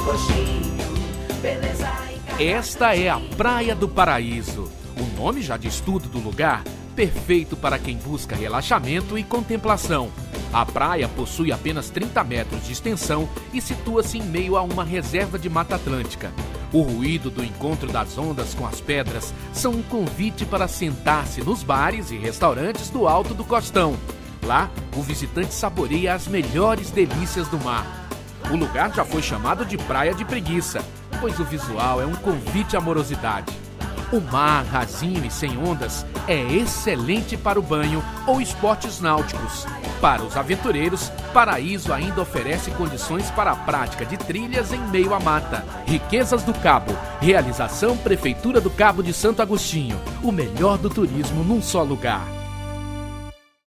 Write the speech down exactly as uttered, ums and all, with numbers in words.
Esta é a Praia do Paraíso. O nome já diz tudo do lugar, perfeito para quem busca relaxamento e contemplação. A praia possui apenas trinta metros de extensão e situa-se em meio a uma reserva de Mata Atlântica. O ruído do encontro das ondas com as pedras são um convite para sentar-se nos bares e restaurantes do alto do costão. Lá, o visitante saboreia as melhores delícias do mar. O lugar já foi chamado de Praia de Preguiça, pois o visual é um convite à amorosidade. O mar, rasinho e sem ondas, é excelente para o banho ou esportes náuticos. Para os aventureiros, Paraíso ainda oferece condições para a prática de trilhas em meio à mata. Riquezas do Cabo. Realização Prefeitura do Cabo de Santo Agostinho. O melhor do turismo num só lugar.